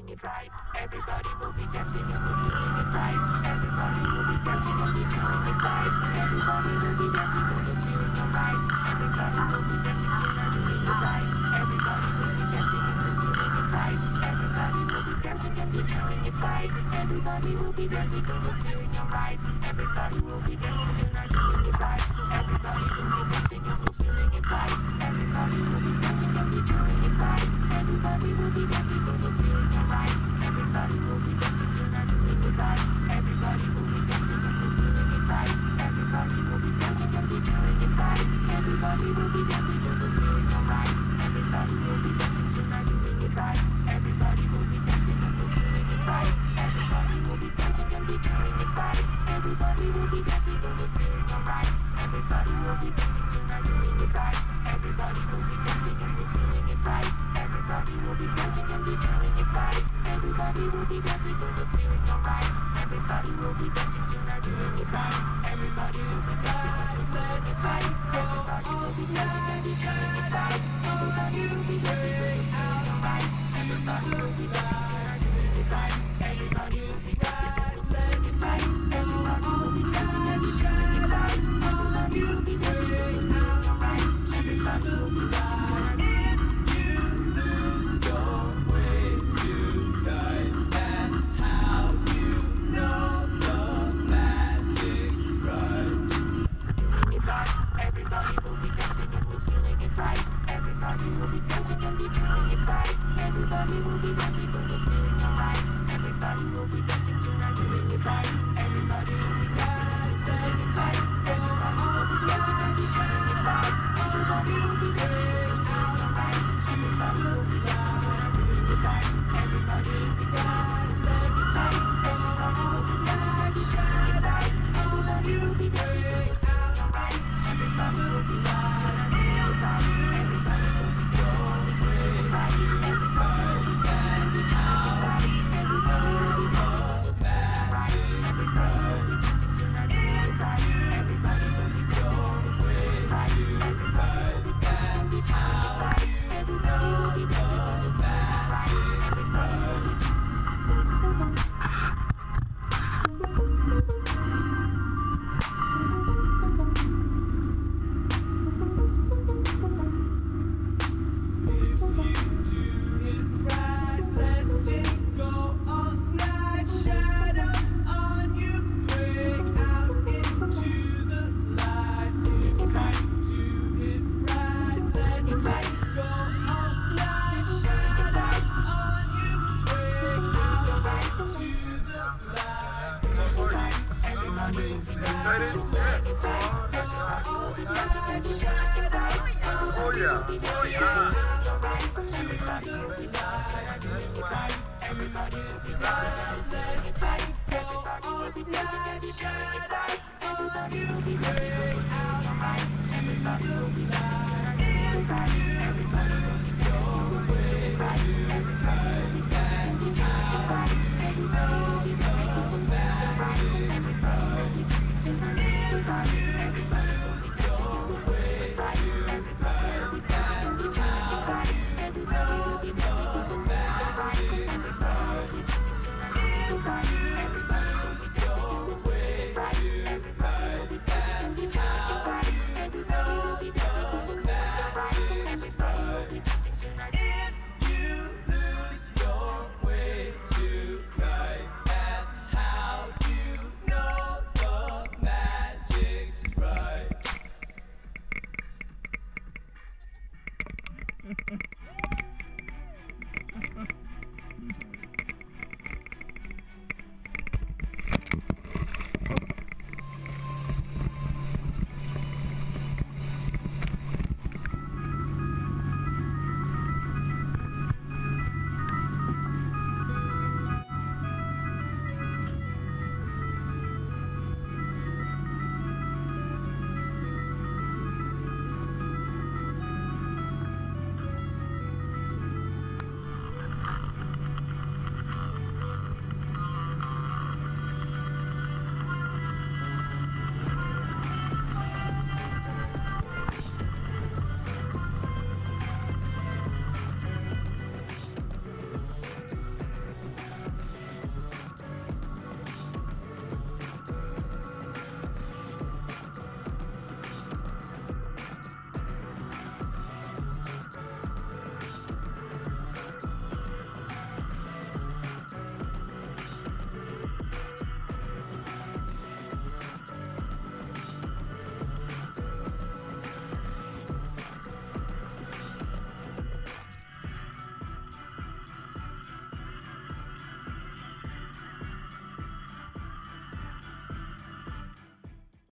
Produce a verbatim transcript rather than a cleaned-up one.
it right. Everybody will be dancing and we're feeling it right. Everybody will be dancing and we're doing it right. Everybody will be dancing and we're feeling it right. Everybody will be dancing and we're doing it right. Everybody will be dancing and we're feeling it right. Everybody will be dancing and we're doing it right. Everybody will be dancing and we're feeling it right. Everybody will be dancing and we're doing it right. Everybody will be dancing and we're feeling it right. Everybody will be dancing and we're doing it right. Everybody will be dancing and we're feeling it right. Everybody will be dancing and we're doing it right. Everybody will be dancing and we're feeling it right. Everybody will be dancing and we're doing it right. Everybody will be dancing and we're feeling it right. Everybody will be dancing and we're doing it right. Everybody will be dancing and we're feeling it right. Everybody will be dancing and we're doing it right. Everybody will be dancing and we're feeling it right. Everybody will be dancing and we're doing it right. Everybody will be dancing and we're feeling it right. Everybody will be dancing and we're doing it right. Everybody will be dancing and we're feeling it right. Everybody will be dancing and we're doing it right. Everybody will be dancing and we're feeling it right. Everybody will be dancing and we're doing it right. Everybody will be dancing and we're feeling it right. Everybody will be dancing and we're doing it right. Everybody will be dancing and we're feeling it right. Everybody will be dancing and we're doing it right. Everybody will be dancing and we're feeling it right. Everybody will be dancing. Everybody will be dancing and we're feeling it right. Everybody will be dancing and we're doing it right. Everybody will be dancing and we're feeling it right. Everybody will be dancing and we're doing it right. Everybody will be dancing and we're feeling it right. Everybody will be dancing and we're doing it right. Everybody will be dancing and we're feeling it right. Everybody will be dancing and we're doing it right. Everybody will be dancing and we're feeling it right. Everybody will be dancing and we're doing it right. Everybody will be dancing and we're feeling it right. Everybody will be dancing. Everybody will be dancing, everybody will be doing it right. Everybody will be dancing, everybody will be doing it right. Everybody will be dancing, everybody will be doing it right. Everybody will be dancing, everybody will be doing it right. Everybody will be doing it right. Everybody will be excited? Yeah. Oh yeah. Oh yeah. Everybody will be right. Everybody will be right. Everybody will be dancing. Everybody will be right. Everybody will be right.